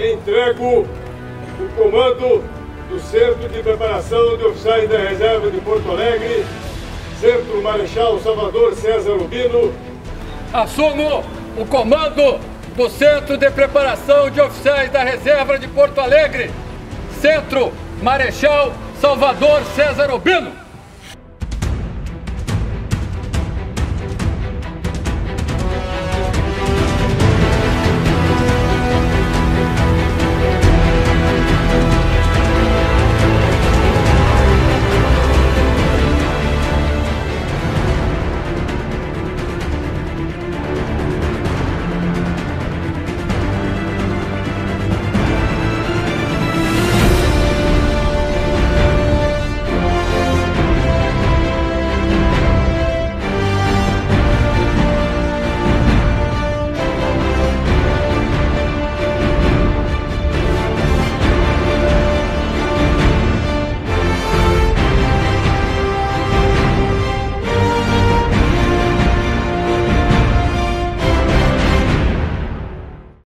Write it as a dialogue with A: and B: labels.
A: entrego o comando do Centro de Preparação de Oficiais da Reserva de Porto Alegre, Centro Marechal Salvador César Urbino.
B: Assumo o comando do Centro de Preparação de Oficiais da Reserva de Porto Alegre, Centro Marechal Salvador César Urbino.